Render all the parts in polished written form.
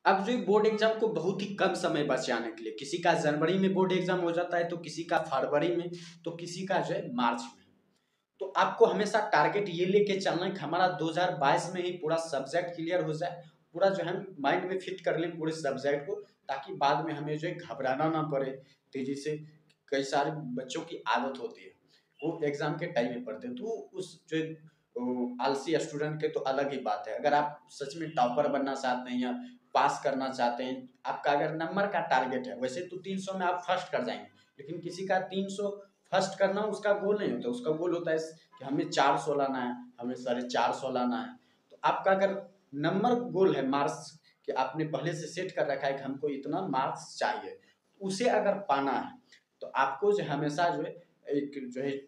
अब जो board exam को बहुत ही कम समय बच जाने के लिए, किसी का जनवरी में बोर्ड एग्जाम हो जाता है, तो किसी का फरवरी में, तो किसी का जो है मार्च में। तो आपको हमेशा टारगेट ये लेके चलना है कि हमारा 2022 में ही पूरा सब्जेक्ट क्लियर हो जाए, पूरा जो है माइंड में फिट कर लें पूरे सब्जेक्ट को, ताकि बाद में हमें जो है घबराना ना पड़े तेजी से। कई सारे बच्चों की आदत होती है वो एग्जाम के टाइम में पढ़ते हैं, तो उस जो आलसी स्टूडेंट के तो अलग ही बात है। अगर आप सच में टॉपर बनना चाहते हैं या पास करना चाहते हैं, आपका अगर नंबर का टारगेट है, वैसे तो 300 में आप फर्स्ट कर जाएंगे, लेकिन किसी का 300 फर्स्ट करना उसका गोल नहीं होता। उसका गोल होता है कि हमें 400 लाना है, हमें 450 लाना है। तो आपका अगर नंबर गोल है, मार्क्स कि आपने पहले से सेट कर रखा है कि हमको इतना मार्क्स चाहिए, उसे अगर पाना है तो आपको जो हमेशा जो है एक जो है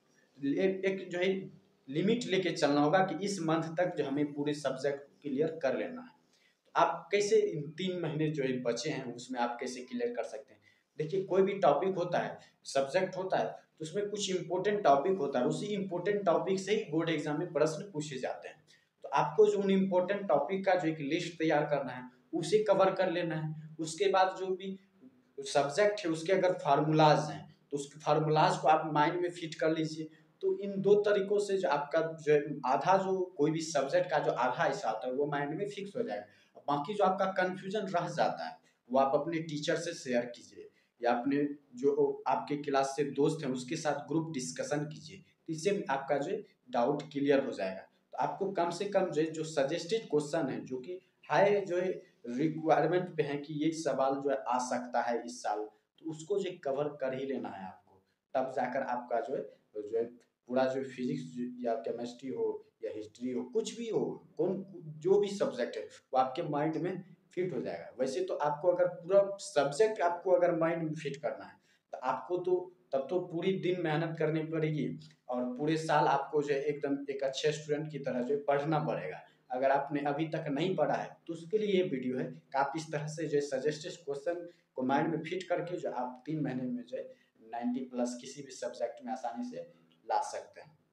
एक जो है लिमिट लेके चलना होगा कि इस मंथ तक जो हमें पूरे सब्जेक्ट क्लियर कर लेना है। तो आप कैसे इन 3 महीने जो है बचे हैं उसमें आप कैसे क्लियर कर सकते हैं? देखिए, कोई भी टॉपिक होता है, सब्जेक्ट होता है, तो उसमें कुछ इंपॉर्टेंट टॉपिक होता है, उसी इंपॉर्टेंट टॉपिक से ही बोर्ड एग्जाम में प्रश्न पूछे जाते हैं। तो आपको जो उन इंपॉर्टेंट टॉपिक का जो एक लिस्ट तैयार करना है, उसे कवर कर लेना है। उसके बाद जो भी सब्जेक्ट है उसके अगर फार्मूलाज हैं, तो उसके फार्मूलाज को आप माइंड में फिट कर लीजिए। तो इन 2 तरीकों से जो आपका जो आधा जो कोई भी सब्जेक्ट का जो आधा हिस्सा होता है वो माइंड में फिक्स हो जाएगा। बाकी जो आपका कंफ्यूजन रह जाता है वो आप अपने टीचर से शेयर कीजिए, या अपने जो आपके क्लास से दोस्त हैं उसके साथ ग्रुप डिस्कशन कीजिए। तो इससे भी आपका जो डाउट क्लियर हो जाएगा। तो आपको कम से कम जो सजेस्टेड क्वेश्चन है, जो कि हाई जो है रिक्वायरमेंट पे है कि ये सवाल जो है आ सकता है इस साल, तो उसको जो कवर कर ही लेना है आपको। तब जाकर आपका जो है पूरा जो फिजिक्स या केमिस्ट्री हो या हिस्ट्री हो, कुछ भी हो, कौन जो भी सब्जेक्ट है वो आपके माइंड में फिट हो जाएगा। वैसे तो आपको अगर पूरा सब्जेक्ट आपको अगर माइंड में फिट करना है तो आपको तो तब तो पूरी दिन मेहनत करनी पड़ेगी, और पूरे साल आपको जो है एकदम एक अच्छे स्टूडेंट की तरह जो है पढ़ना पड़ेगा। अगर आपने अभी तक नहीं पढ़ा है तो उसके लिए ये वीडियो है कि आप इस तरह से जो सजेस्टेड क्वेश्चन को माइंड में फिट करके जो आप 3 महीने में जो है 90 प्लस किसी भी सब्जेक्ट में आसानी से ला सकते हैं।